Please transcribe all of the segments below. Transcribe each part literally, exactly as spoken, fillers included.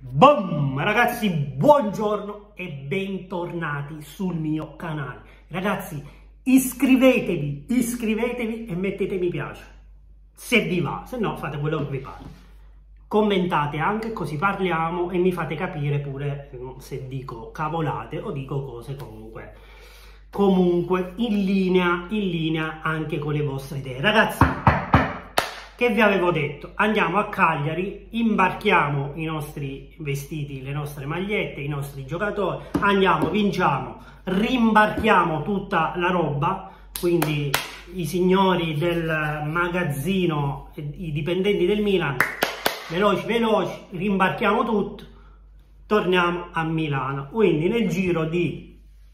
Boom! Ragazzi, buongiorno e bentornati sul mio canale. Ragazzi, iscrivetevi, iscrivetevi e mettete mi piace se vi va, se no fate quello che vi pare. Commentate anche, così parliamo e mi fate capire pure se dico cavolate o dico cose comunque comunque in linea in linea anche con le vostre idee. Ragazzi, che vi avevo detto, andiamo a Cagliari, imbarchiamo i nostri vestiti, le nostre magliette, i nostri giocatori, andiamo, vinciamo, rimbarchiamo tutta la roba, quindi i signori del magazzino, i dipendenti del Milan, veloci veloci, rimbarchiamo tutto, torniamo a Milano. Quindi nel giro di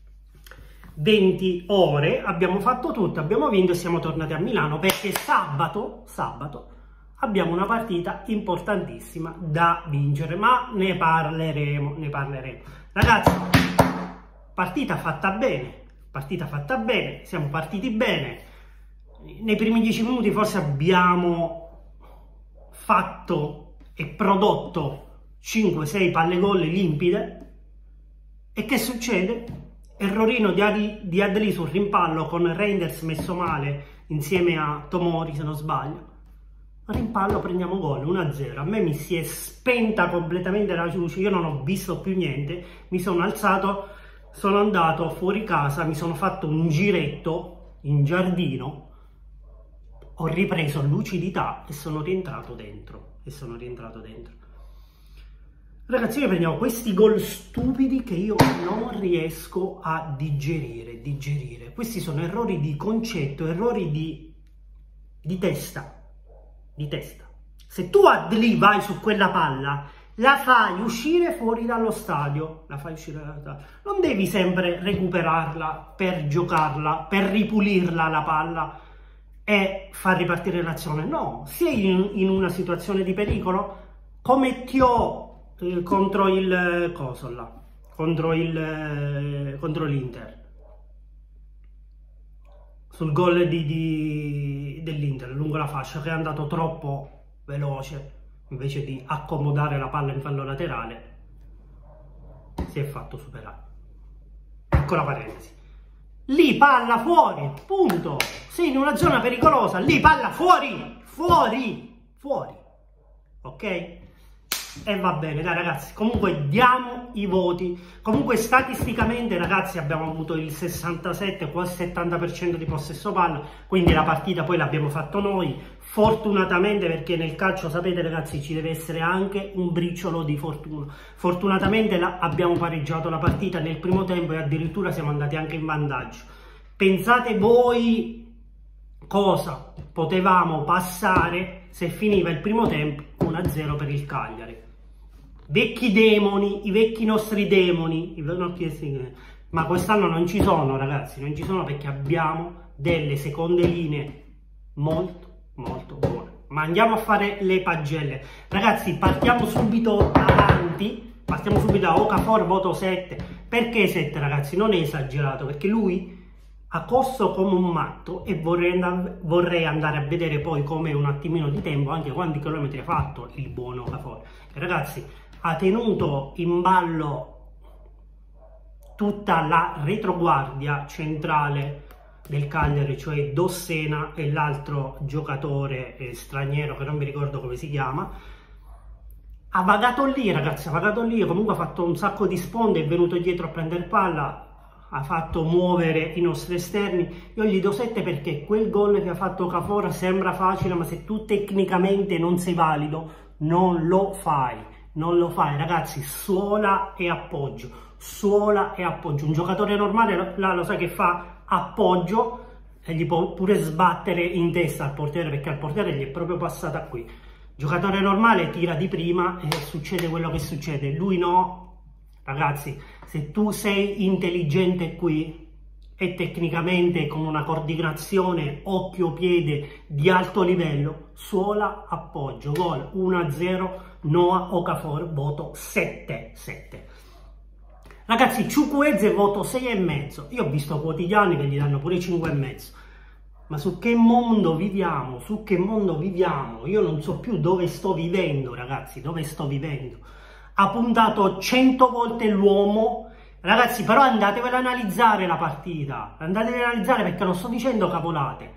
venti ore abbiamo fatto tutto, abbiamo vinto e siamo tornati a Milano perché sabato, sabato abbiamo una partita importantissima da vincere, ma ne parleremo, ne parleremo. Ragazzi, partita fatta bene, partita fatta bene, siamo partiti bene. Nei primi dieci minuti forse abbiamo fatto e prodotto cinque sei palle gol limpide. E che succede? Errorino di, Ad di Adli sul rimpallo con Reinders messo male insieme a Tomori, se non sbaglio. Rimpallo, prendiamo gol uno a zero. A me mi si è spenta completamente la luce, io non ho visto più niente, mi sono alzato, sono andato fuori casa, mi sono fatto un giretto in giardino, ho ripreso lucidità e sono rientrato dentro e sono rientrato dentro. Ragazzi, noi prendiamo questi gol stupidi che io non riesco a digerire, digerire. Questi sono errori di concetto, errori di, di testa, di testa. Se tu Adli vai su quella palla, la fai uscire fuori dallo stadio, la fai uscire dallo stadio. Non devi sempre recuperarla per giocarla, per ripulirla la palla e far ripartire l'azione. No, sei in, in una situazione di pericolo, come ti ho contro il coso là, contro il contro l'Inter, sul gol di, di, dell'Inter lungo la fascia, che è andato troppo veloce, invece di accomodare la palla in fallo laterale si è fatto superare. Ecco la parentesi. Lì palla fuori, punto. Sei in una zona pericolosa, lì palla fuori, fuori, fuori, ok? E va bene, dai ragazzi, comunque diamo i voti. Comunque statisticamente, ragazzi, abbiamo avuto il sessantasette, quasi settanta per cento di possesso palla, quindi la partita poi l'abbiamo fatto noi, fortunatamente, perché nel calcio, sapete ragazzi, ci deve essere anche un briciolo di fortuna. Fortunatamente la, abbiamo pareggiato la partita nel primo tempo e addirittura siamo andati anche in vantaggio. Pensate voi cosa potevamo passare se finiva il primo tempo uno a zero per il Cagliari. Vecchi demoni, i vecchi nostri demoni, ma quest'anno non ci sono, ragazzi, non ci sono, perché abbiamo delle seconde linee molto molto buone. Ma andiamo a fare le pagelle, ragazzi. Partiamo subito avanti, partiamo subito da Okafor, voto sette. Perché sette, ragazzi? Non è esagerato, perché lui ha corso come un matto e vorrei, and vorrei andare a vedere poi come un attimino di tempo, anche quanti chilometri ha fatto il buon Okafor. E ragazzi, ha tenuto in ballo tutta la retroguardia centrale del Cagliari, cioè Dossena e l'altro giocatore eh, straniero che non mi ricordo come si chiama. Ha vagato lì, ragazzi, ha vagato lì, comunque ha fatto un sacco di sponde, è venuto dietro a prendere palla, ha fatto muovere i nostri esterni. Io gli do sette perché quel gol che ha fatto Okafor sembra facile, ma se tu tecnicamente non sei valido non lo fai. Non lo fai, ragazzi. Suola e appoggio, suola e appoggio. Un giocatore normale là lo sai che fa? Appoggio e gli può pure sbattere in testa al portiere, perché al portiere gli è proprio passata qui. Giocatore normale tira di prima e succede quello che succede. Lui no. Ragazzi, se tu sei intelligente qui e tecnicamente con una coordinazione occhio-piede di alto livello, suola, appoggio, gol uno a zero, Noah Okafor, voto sette sette. Ragazzi, Chukwueze voto sei e mezzo. Io ho visto quotidiani che gli danno pure cinque e mezzo. Ma su che mondo viviamo? Su che mondo viviamo? Io non so più dove sto vivendo, ragazzi, dove sto vivendo. ha puntato cento volte l'uomo. Ragazzi, però andatevela ad analizzare la partita, andatevela ad analizzare perché non sto dicendo cavolate.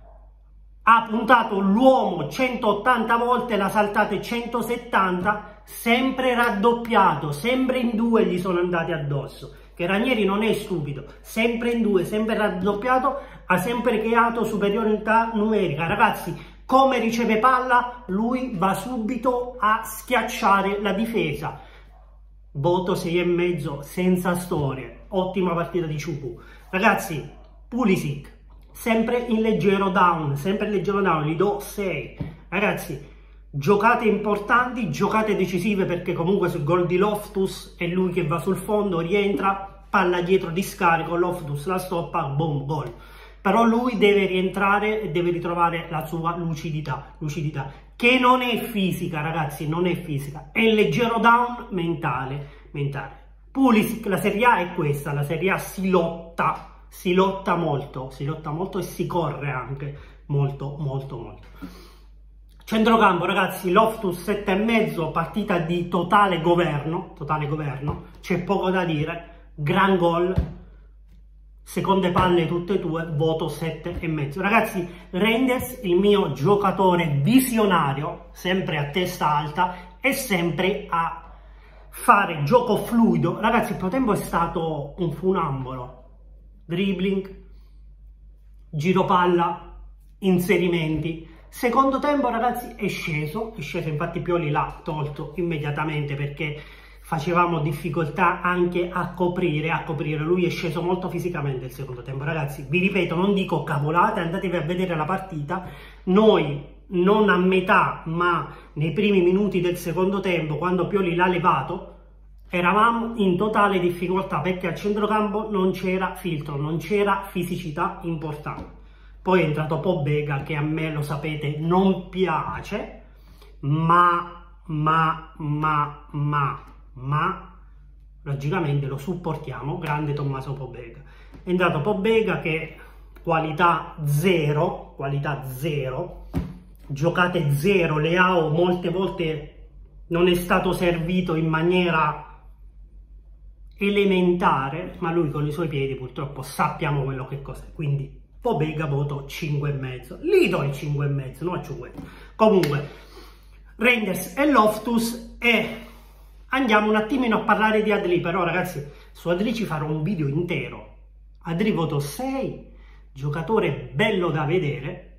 Ha puntato l'uomo centottanta volte, l'ha saltate centosettanta, sempre raddoppiato, sempre in due gli sono andati addosso. Che Ranieri non è stupido, sempre in due, sempre raddoppiato, ha sempre creato superiorità numerica. Ragazzi, come riceve palla, lui va subito a schiacciare la difesa. Voto sei e mezzo senza storie, ottima partita di Ciucu. Ragazzi, Pulisic, sempre in leggero down, sempre in leggero down, gli do sei. Ragazzi, giocate importanti, giocate decisive, perché comunque sul gol di Loftus è lui che va sul fondo, rientra, palla dietro di scarico, Loftus la stoppa, boom, gol. Però lui deve rientrare e deve ritrovare la sua lucidità, lucidità, che non è fisica, ragazzi, non è fisica, è il leggero down mentale, mentale. Pulisic, la Serie A è questa, la Serie A si lotta, si lotta molto, si lotta molto e si corre anche molto, molto, molto. Centrocampo, ragazzi, Loftus sette e mezzo, partita di totale governo, totale governo, c'è poco da dire, gran gol, seconde palle tutte e due, voto sette e mezzo. Ragazzi, Reinders, il mio giocatore visionario, sempre a testa alta e sempre a fare gioco fluido. Ragazzi, il primo tempo è stato un funambolo, dribbling, giro palla, inserimenti. Secondo tempo, ragazzi, è sceso, è sceso, infatti Pioli l'ha tolto immediatamente perché facevamo difficoltà anche a coprire, a coprire, lui è sceso molto fisicamente il secondo tempo. Ragazzi, vi ripeto, non dico cavolate, andatevi a vedere la partita. Noi non a metà, ma nei primi minuti del secondo tempo, quando Pioli l'ha levato, eravamo in totale difficoltà perché al centrocampo non c'era filtro, non c'era fisicità importante. Poi è entrato Pobega, che a me, lo sapete, non piace, ma, ma, ma, ma, ma, logicamente lo supportiamo, grande Tommaso Pobega. È entrato Pobega che qualità zero, qualità zero, giocate zero, Leao molte volte non è stato servito in maniera elementare, ma lui con i suoi piedi purtroppo sappiamo quello che cos'è, quindi Pobega voto cinque e mezzo, lì do il cinque e mezzo, non faccio quello. Comunque, Reinders e Loftus, e andiamo un attimino a parlare di Adli, però ragazzi, su Adli ci farò un video intero. Adli voto sei, giocatore bello da vedere,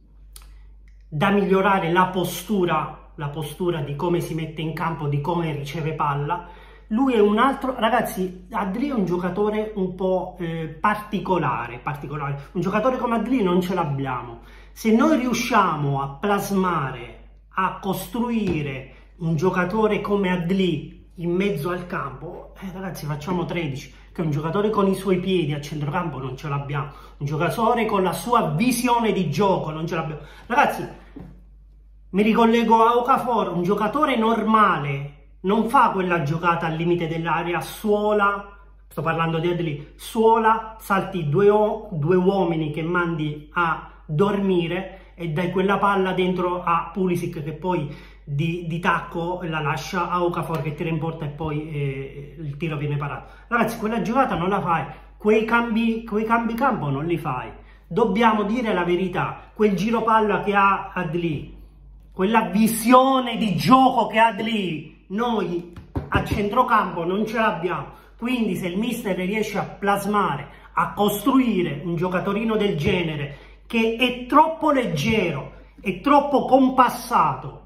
da migliorare la postura, la postura di come si mette in campo, di come riceve palla. Lui è un altro, ragazzi, Adli è un giocatore un po' eh, particolare, particolare, un giocatore come Adli non ce l'abbiamo. Se noi riusciamo a plasmare, a costruire un giocatore come Adli in mezzo al campo, eh, ragazzi, facciamo tredici, che un giocatore con i suoi piedi a centrocampo non ce l'abbiamo, un giocatore con la sua visione di gioco non ce l'abbiamo. Ragazzi, mi ricollego a Okafor, un giocatore normale non fa quella giocata al limite dell'area, suola, sto parlando di Adli, suola, salti due, due uomini che mandi a dormire e dai quella palla dentro a Pulisic che poi di, di tacco la lascia a Okafor che tira in porta e poi eh, il tiro viene parato. Ragazzi, quella giocata non la fai, quei cambi, quei cambi campo non li fai, dobbiamo dire la verità, quel giro palla che ha Adli, quella visione di gioco che ha Adli, noi a centrocampo non ce l'abbiamo. Quindi se il mister riesce a plasmare, a costruire un giocatorino del genere che è troppo leggero, è troppo compassato,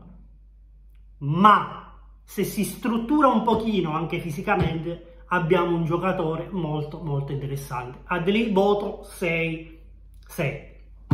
ma se si struttura un pochino anche fisicamente, abbiamo un giocatore molto molto interessante. Adli voto sei, sei.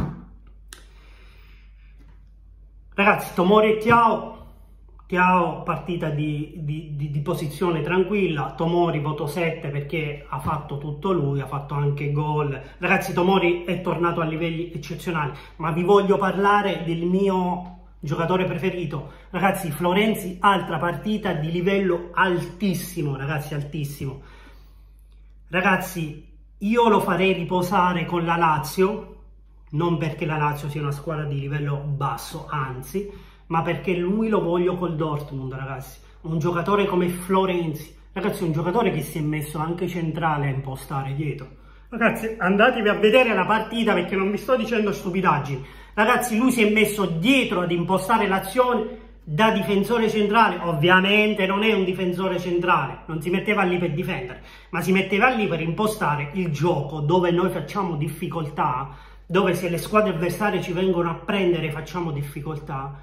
Ragazzi, Tomori e Thiago, Thiago partita di, di, di, di posizione tranquilla, Tomori voto sette perché ha fatto tutto lui, ha fatto anche gol. Ragazzi, Tomori è tornato a livelli eccezionali, ma vi voglio parlare del mio giocatore preferito. Ragazzi, Florenzi, altra partita di livello altissimo, ragazzi, altissimo. Ragazzi, io lo farei riposare con la Lazio, non perché la Lazio sia una squadra di livello basso, anzi, ma perché lui lo voglio col Dortmund, ragazzi. un giocatore come Florenzi, ragazzi, un giocatore che si è messo anche centrale a impostare dietro. Ragazzi, andatevi a vedere la partita perché non vi sto dicendo stupidaggini. Ragazzi, lui si è messo dietro ad impostare l'azione da difensore centrale. Ovviamente non è un difensore centrale, non si metteva lì per difendere, ma si metteva lì per impostare il gioco dove noi facciamo difficoltà, dove se le squadre avversarie ci vengono a prendere facciamo difficoltà.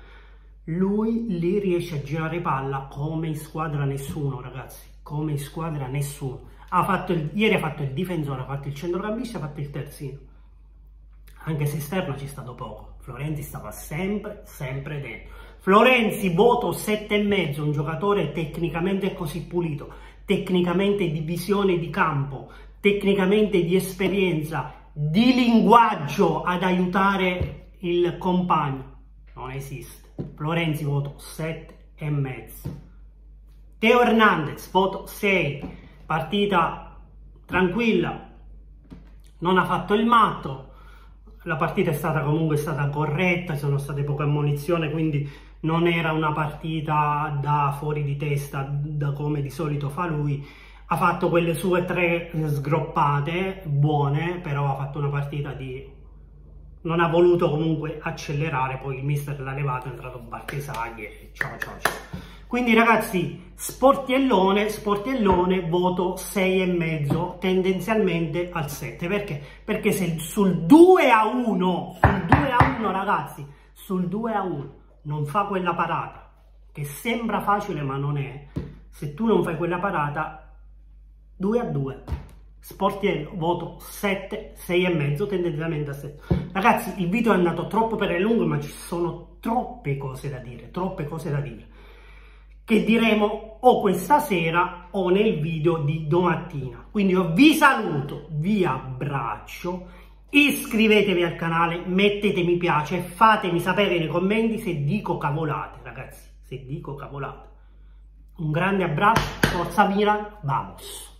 Lui lì riesce a girare palla come in squadra nessuno, ragazzi, come in squadra nessuno. Ha fatto il, ieri ha fatto il difensore, ha fatto il centrocampista, ha fatto il terzino. Anche se esterno ci è stato poco. Florenzi stava sempre, sempre dentro. Florenzi, voto sette e mezzo, un giocatore tecnicamente così pulito, tecnicamente di visione di campo, tecnicamente di esperienza, di linguaggio ad aiutare il compagno. Non esiste. Florenzi, voto sette e mezzo. Teo Hernandez, voto sei. Partita tranquilla, non ha fatto il matto, la partita è stata comunque stata corretta, sono state poche ammonizioni, quindi non era una partita da fuori di testa, da come di solito fa lui. Ha fatto quelle sue tre sgroppate buone, però ha fatto una partita di... non ha voluto comunque accelerare, poi il mister l'ha levato, è entrato Bartesaghi e ciao ciao ciao. Quindi ragazzi, sportiellone, sportiellone, voto sei e mezzo, tendenzialmente al sette. Perché? Perché se sul due a uno, sul due a uno ragazzi, sul due a uno non fa quella parata, che sembra facile ma non è, se tu non fai quella parata, due a due. Sportiello, voto sette, sei e mezzo, tendenzialmente a sette. Ragazzi, il video è andato troppo per il lungo, ma ci sono troppe cose da dire, troppe cose da dire, che diremo o questa sera o nel video di domattina. Quindi io vi saluto, vi abbraccio, iscrivetevi al canale, mettete mi piace, fatemi sapere nei commenti se dico cavolate, ragazzi, se dico cavolate. Un grande abbraccio, forza Milan, vamos!